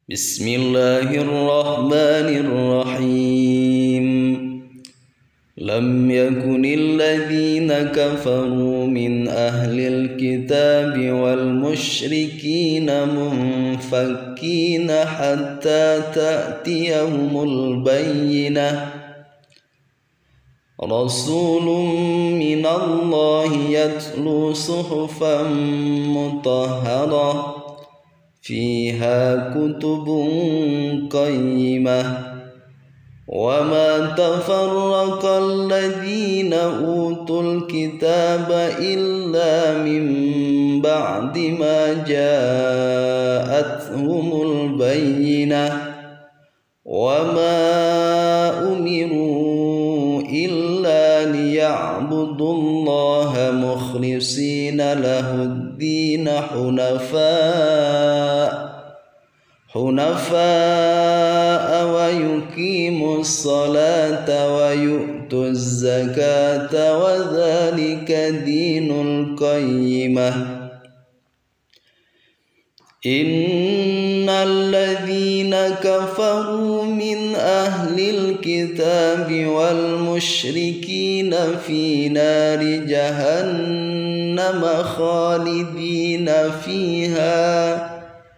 بسم الله الرحمن الرحيم. لم يكن الذين كفروا من أهل الكتاب والمشركين منفكين حتى تأتيهم البينة. رسول من الله يتلو صحفا مطهرة فيها كتب قيمة. وما تفرق الذين أوتوا الكتاب إلا من بعد ما جاءتهم البينة. وما أمروا إلا ليعبدوا الله مخلصين له الدين حنفاء ويقيموا الصلاة ويؤتوا الزكاة وذلك دين القيمة. إن الذين كفروا من أهل الكتاب والمشركين في نار جهنم خالدين فيها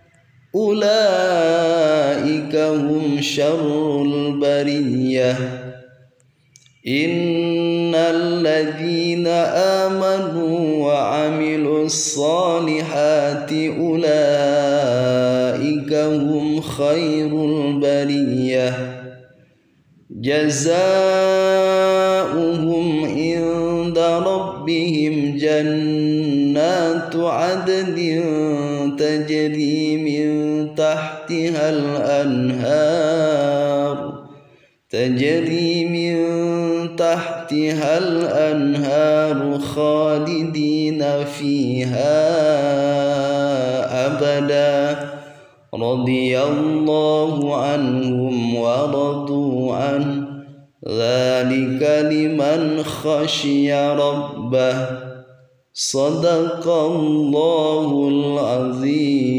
أولئك هم شر البرية. إن الذين آمنوا وعملوا الصالحات أولئك هم خير البرية. جزاؤهم عند ربهم جنات عدن تجري من تحتها الأنهار خالدين فيها أبدا. رضي الله عنهم ورضوا عنه ذلك لمن خشي ربه. صدق الله العظيم.